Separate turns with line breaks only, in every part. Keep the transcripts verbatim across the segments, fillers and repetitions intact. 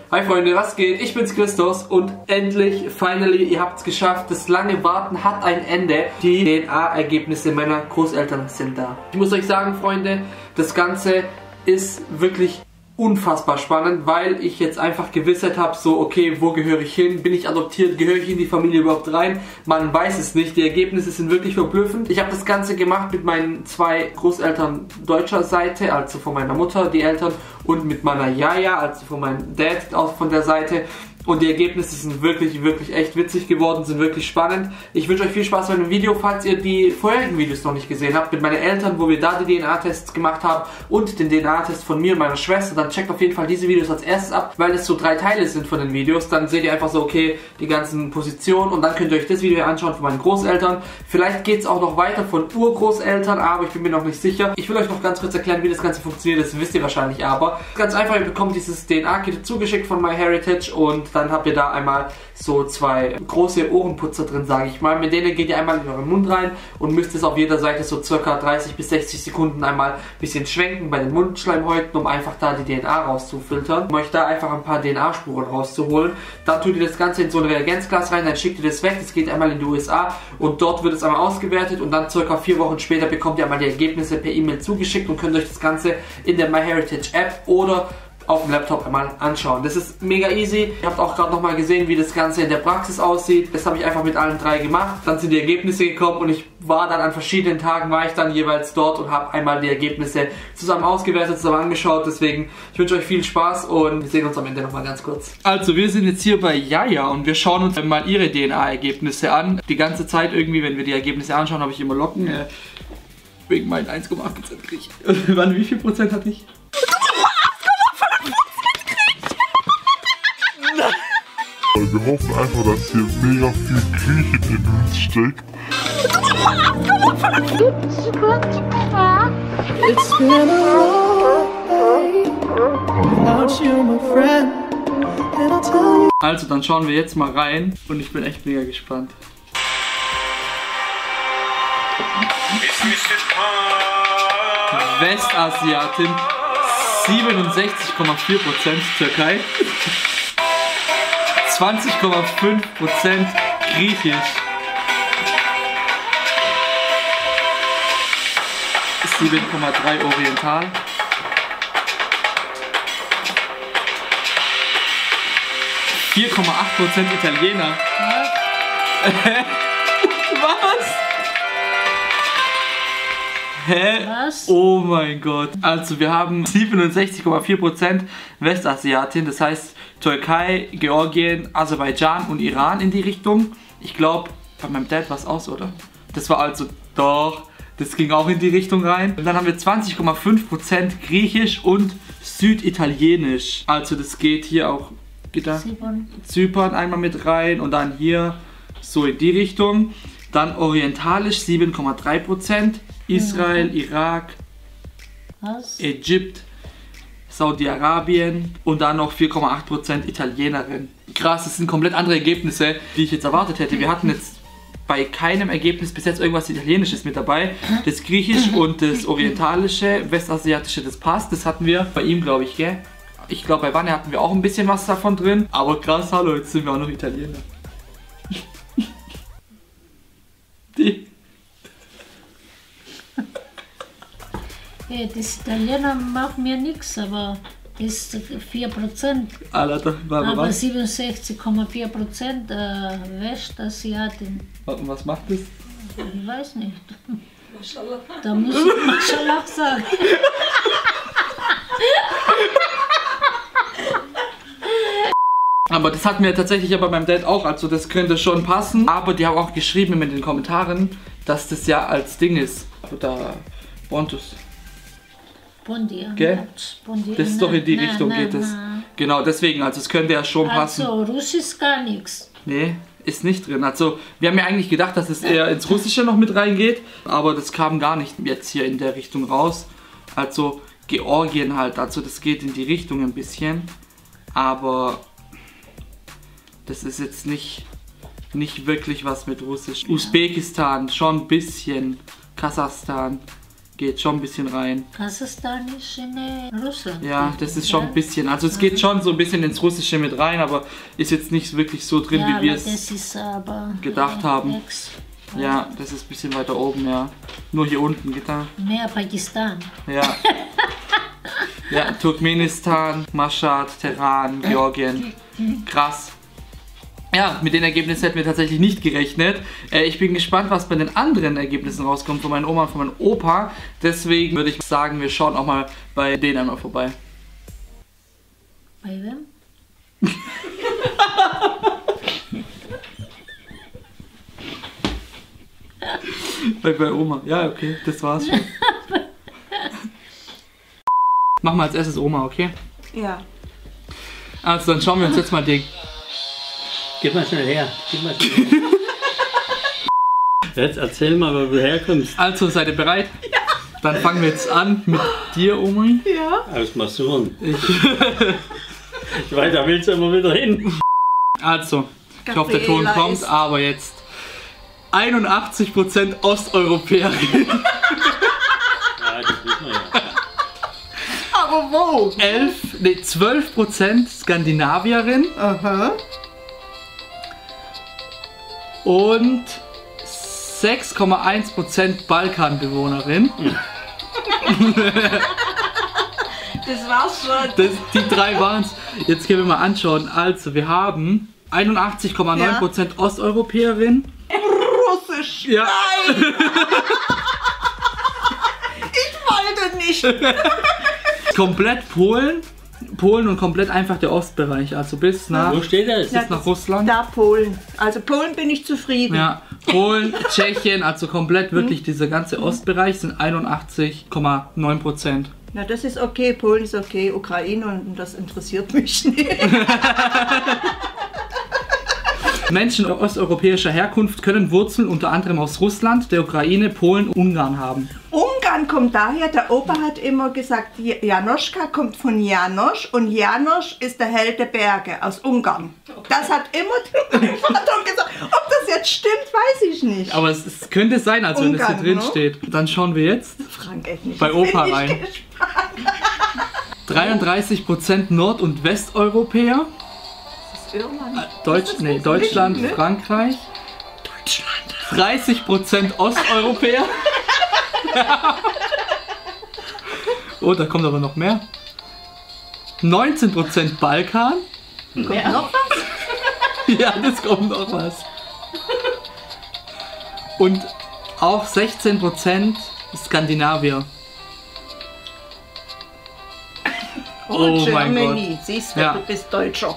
Hi Freunde, was geht? Ich bin's Christos und endlich, finally, ihr habt's geschafft. Das lange Warten hat ein Ende. Die D N A-Ergebnisse meiner Großeltern sind da. Ich muss euch sagen, Freunde, das Ganze ist wirklich unfassbar spannend, weil ich jetzt einfach Gewissheit habe, so okay, wo gehöre ich hin? Bin ich adoptiert? Gehöre ich in die Familie überhaupt rein? Man weiß es nicht. Die Ergebnisse sind wirklich verblüffend. Ich habe das Ganze gemacht mit meinen zwei Großeltern deutscher Seite, also von meiner Mutter, die Eltern, und mit meiner Jaja, also von meinem Dad, auch von der Seite. Und die Ergebnisse sind wirklich, wirklich echt witzig geworden, sind wirklich spannend. Ich wünsche euch viel Spaß bei dem Video, falls ihr die vorherigen Videos noch nicht gesehen habt, mit meinen Eltern, wo wir da die D N A-Tests gemacht haben und den D N A-Test von mir und meiner Schwester, dann checkt auf jeden Fall diese Videos als erstes ab, weil es so drei Teile sind von den Videos. Dann seht ihr einfach so, okay, die ganzen Positionen und dann könnt ihr euch das Video anschauen von meinen Großeltern. Vielleicht geht es auch noch weiter von Urgroßeltern, aber ich bin mir noch nicht sicher. Ich will euch noch ganz kurz erklären, wie das Ganze funktioniert, das wisst ihr wahrscheinlich aber. Ganz einfach, ihr bekommt dieses D N A-Kit zugeschickt von MyHeritage und dann habt ihr da einmal so zwei große Ohrenputzer drin, sage ich mal. Mit denen geht ihr einmal in euren Mund rein und müsst es auf jeder Seite so circa dreißig bis sechzig Sekunden einmal ein bisschen schwenken bei den Mundschleimhäuten, um einfach da die D N A rauszufiltern, um euch da einfach ein paar D N A-Spuren rauszuholen. Dann tut ihr das Ganze in so ein Reagenzglas rein, dann schickt ihr das weg, das geht einmal in die U S A und dort wird es einmal ausgewertet und dann circa vier Wochen später bekommt ihr einmal die Ergebnisse per E-Mail zugeschickt und könnt euch das Ganze in der MyHeritage App oder auf dem Laptop einmal anschauen. Das ist mega easy. Ihr habt auch gerade nochmal gesehen, wie das Ganze in der Praxis aussieht. Das habe ich einfach mit allen drei gemacht. Dann sind die Ergebnisse gekommen und ich war dann an verschiedenen Tagen, war ich dann jeweils dort und habe einmal die Ergebnisse zusammen ausgewertet, zusammen angeschaut. Deswegen, ich wünsche euch viel Spaß und wir sehen uns am Ende nochmal ganz kurz. Also, wir sind jetzt hier bei Jaja und wir schauen uns mal ihre D N A-Ergebnisse an. Die ganze Zeit irgendwie, wenn wir die Ergebnisse anschauen, habe ich immer Locken. Äh, wegen meinen eins Komma acht Prozent kriege ich. Wann, wie viel Prozent hatte ich?
Wir hoffen einfach, dass hier mega viel Griechen in uns steckt.
It's been a long day without you, my friend. And I'll tell you.
Also, dann schauen wir jetzt mal rein und ich bin echt mega gespannt. Westasiatin siebenundsechzig Komma vier Prozent, Türkei zwanzig Komma fünf Prozent, Griechisch sieben Komma drei Oriental, vier Komma acht Prozent Italiener. Was? Hä?
Was?
Oh mein Gott. Also wir haben siebenundsechzig Komma vier Prozent Westasiatin, das heißt Türkei, Georgien, Aserbaidschan und Iran in die Richtung. Ich glaube, bei meinem Dad war es aus, oder? Das war also, doch, das ging auch in die Richtung rein. Und dann haben wir zwanzig Komma fünf Prozent Griechisch und Süditalienisch. Also das geht hier auch, geht da?
Zypern.
Zypern einmal mit rein und dann hier so in die Richtung. Dann Orientalisch sieben Komma drei Prozent. Israel, Irak,
Was?
Ägypten, Saudi-Arabien und dann noch vier Komma acht Prozent Italienerin. Krass, das sind komplett andere Ergebnisse, die ich jetzt erwartet hätte. Wir hatten jetzt bei keinem Ergebnis bis jetzt irgendwas Italienisches mit dabei. Das Griechisch und das Orientalische, Westasiatische, das passt. Das hatten wir bei ihm, glaube ich, gell? Ich glaube, bei Wanne hatten wir auch ein bisschen was davon drin. Aber krass, hallo, jetzt sind wir auch noch Italiener. Die...
Hey, das Italiener macht mir nichts, aber das ist vier Prozent.
Alter, warte,
Aber
was?
siebenundsechzig Komma vier Prozent äh, Westasiatin.
Und was macht das?
Ich weiß nicht. Maschallah. Da muss ich Maschallah sagen.
Aber das hatten wir tatsächlich ja bei meinem Dad auch, also das könnte schon passen. Aber die haben auch geschrieben in den Kommentaren, dass das ja als Ding ist. Oder Pontus.
Pondia.
Gell?
Pondia.
Das ist doch in die
Nein,
Richtung
nein,
geht es.
nein.
Genau, deswegen, also es könnte ja schon passen.
Also Russisch gar nichts.
Nee, ist nicht drin. Also wir haben ja eigentlich gedacht, dass es eher ins Russische noch mit reingeht. Aber das kam gar nicht jetzt hier in der Richtung raus. Also Georgien halt, also das geht in die Richtung ein bisschen. Aber das ist jetzt nicht, nicht wirklich was mit Russisch. Usbekistan schon ein bisschen. Kasachstan. geht schon ein bisschen rein.
Kasachstan ist in äh, Russland.
Ja, das ist schon ein bisschen, also es geht schon so ein bisschen ins Russische mit rein, aber ist jetzt nicht wirklich so drin,
Ja,
wie wir
aber
es
das ist aber
gedacht
äh,
haben.
nix.
Ja, das ist ein bisschen weiter oben, ja. Nur hier unten, geht da.
Mehr Pakistan.
Ja. Ja, Turkmenistan, Mashhad, Teheran, Georgien. Krass. Ja, mit den Ergebnissen hätten wir tatsächlich nicht gerechnet. Äh, ich bin gespannt, was bei den anderen Ergebnissen rauskommt von meiner Oma und von meinem Opa. Deswegen würde ich sagen, wir schauen auch mal bei denen einmal vorbei.
Bei wem?
Bei, bei Oma. Ja, okay, das war's schon. Machen wir als erstes Oma, okay?
Ja.
Also dann schauen wir uns jetzt mal die...
Gib mal schnell her. Gib mal schnell her. Jetzt erzähl mal, wo du herkommst.
Also, seid ihr bereit? Ja. Dann fangen wir jetzt an mit dir, Omi.
Ja.
Aus Masuren.
Ich,
Ich weiß, da willst du immer wieder hin.
also, ich hoffe, der Ton
Gabriela
kommt,
ist-
aber jetzt einundachtzig Prozent Osteuropäerin,
Ja, das wissen wir ja.
Aber wo?
elf, nee, zwölf Prozent Skandinavierin
Aha.
und sechs Komma eins Prozent Balkanbewohnerin.
Das war's schon.
Das, die drei waren es. Jetzt können wir mal anschauen. Also, wir haben einundachtzig Komma neun Prozent Osteuropäerin.
Russisch.
Ja.
Ich wollte nicht.
Komplett Polen. Polen und komplett einfach der Ostbereich. Also bis nach,
Wo steht das?
bis nach Russland.
Da Polen. Also Polen bin ich zufrieden.
Ja, Polen, Tschechien, also komplett wirklich dieser ganze Ostbereich sind einundachtzig Komma neun Prozent.
Na, das ist okay. Polen ist okay. Ukraine und das interessiert mich nicht.
Menschen osteuropäischer Herkunft können Wurzeln unter anderem aus Russland, der Ukraine, Polen und Ungarn haben.
Ungarn kommt daher, der Opa hat immer gesagt, Janoschka kommt von Janosch und Janosch ist der Held der Berge aus Ungarn. Das hat immer mein Vater gesagt. Ob das jetzt stimmt, weiß ich nicht.
Aber es, es könnte sein, als wenn es hier
Ungarn,
drin
ne?
steht. Dann schauen wir jetzt
Frank, echt nicht.
bei Opa
Bin ich
rein.
gespannt.
dreiunddreißig Prozent Nord- und Westeuropäer.
Irland.
Deutsch,
das
nee,
nicht
Deutschland,
richtig, ne?
Frankreich.
Deutschland.
dreißig Prozent Osteuropäer. Oh, da kommt aber noch mehr. neunzehn Prozent Balkan.
Kommt noch was?
Ja, das kommt noch was. Und auch sechzehn Prozent Skandinavier. Oh mein
Germany.
Gott.
Siehst du,
Ja.
du bist Deutscher.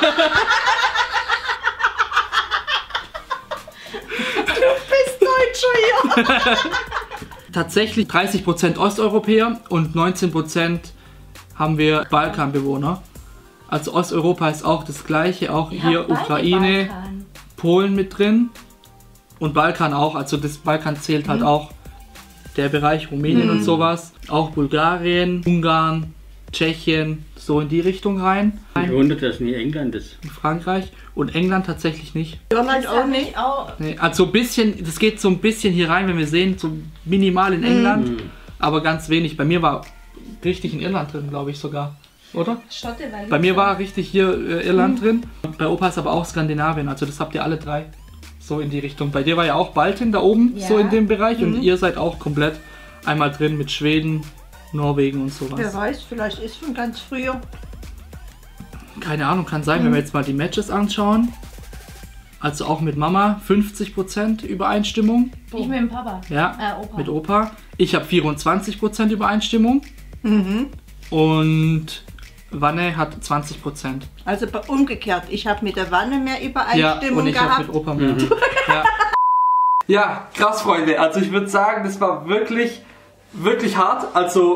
Du bist Deutscher, ja.
Tatsächlich dreißig Prozent Osteuropäer und neunzehn Prozent haben wir Balkanbewohner. Also Osteuropa ist auch das gleiche, auch hier Ukraine, Polen mit drin und Balkan auch. Also das Balkan zählt halt auch der Bereich Rumänien und sowas. Auch Bulgarien, Ungarn, Tschechien, so in die Richtung rein.
Ich wundere, dass nie England ist.
Frankreich und England tatsächlich nicht.
Irland auch nicht.
Nee, also ein bisschen, das geht so ein bisschen hier rein, wenn wir sehen, so minimal in England,
Mhm.
aber ganz wenig. Bei mir war richtig in Irland drin, glaube ich sogar, oder? Bei mir war richtig hier äh, Irland drin. Bei Opa ist aber auch Skandinavien, also das habt ihr alle drei so in die Richtung. Bei dir war ja auch Baltin da oben,
Ja.
so in dem Bereich und ihr seid auch komplett einmal drin mit Schweden, Norwegen und sowas.
Wer weiß, vielleicht ist von ganz früher.
Keine Ahnung, kann sein, wenn wir jetzt mal die Matches anschauen. Also auch mit Mama fünfzig Prozent Übereinstimmung.
Ich mit dem Papa.
Ja,
Äh, Opa.
mit Opa. Ich habe vierundzwanzig Prozent Übereinstimmung.
Mhm.
Und Wanne hat zwanzig Prozent.
Also bei- umgekehrt, ich habe mit der Wanne mehr
Ja,
Übereinstimmung
und ich habe
gehabt.
mit Opa mehr. Ja. Ja, krass, Freunde. Also ich würde sagen, das war wirklich, wirklich hart. Also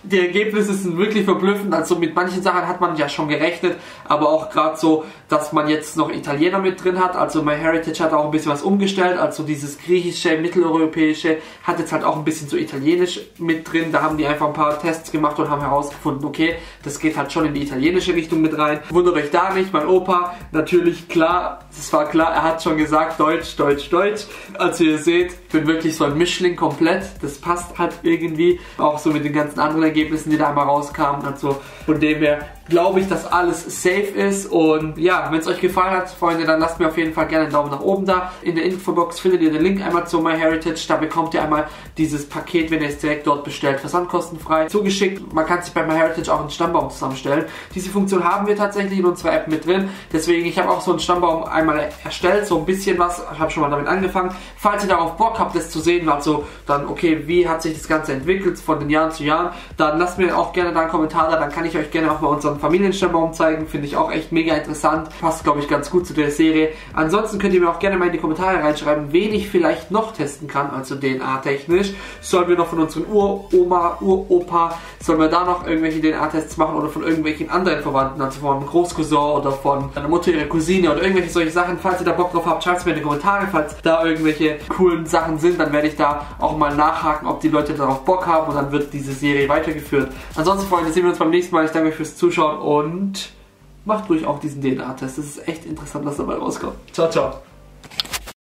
Die Ergebnisse sind wirklich verblüffend, also mit manchen Sachen hat man ja schon gerechnet, aber auch gerade so, dass man jetzt noch Italiener mit drin hat, also MyHeritage hat auch ein bisschen was umgestellt, also dieses griechische, mitteleuropäische hat jetzt halt auch ein bisschen so italienisch mit drin, da haben die einfach ein paar Tests gemacht und haben herausgefunden, okay, das geht halt schon in die italienische Richtung mit rein. Wundert euch da nicht, mein Opa, natürlich klar, es war klar, er hat schon gesagt, Deutsch, Deutsch, Deutsch. Also ihr seht, ich bin wirklich so ein Mischling komplett, das passt halt irgendwie, auch so mit den ganzen anderen Ergebnissen, die da einmal rauskamen, also von dem her glaube ich, dass alles safe ist. Und ja, wenn es euch gefallen hat, Freunde, dann lasst mir auf jeden Fall gerne einen Daumen nach oben da. In der Infobox findet ihr den Link einmal zu MyHeritage. Da bekommt ihr einmal dieses Paket, wenn ihr es direkt dort bestellt, versandkostenfrei zugeschickt. Man kann sich bei MyHeritage auch einen Stammbaum zusammenstellen. Diese Funktion haben wir tatsächlich in unserer App mit drin. Deswegen, ich habe auch so einen Stammbaum einmal erstellt, so ein bisschen was. Ich habe schon mal damit angefangen. Falls ihr darauf Bock habt, das zu sehen, also dann, okay, wie hat sich das Ganze entwickelt von den Jahren zu Jahren, dann lasst mir auch gerne da einen Kommentar da. Dann kann ich euch gerne auch mal unseren Familienstammbaum zeigen, finde ich auch echt mega interessant, passt glaube ich ganz gut zu der Serie. Ansonsten könnt ihr mir auch gerne mal in die Kommentare reinschreiben, wen ich vielleicht noch testen kann, also D N A-technisch. Sollen wir noch von unseren Uroma, Uropa, sollen wir da noch irgendwelche D N A-Tests machen oder von irgendwelchen anderen Verwandten, also von meinem Großcousin oder von meiner Mutter, ihrer Cousine oder irgendwelche solche Sachen. Falls ihr da Bock drauf habt, schreibt es mir in die Kommentare, falls da irgendwelche coolen Sachen sind, dann werde ich da auch mal nachhaken, ob die Leute darauf Bock haben und dann wird diese Serie weitergeführt. Ansonsten, Freunde, sehen wir uns beim nächsten Mal. Ich danke euch fürs Zuschauen und macht ruhig auch diesen D N A-Test. Das ist echt interessant, was dabei rauskommt. Ciao, ciao.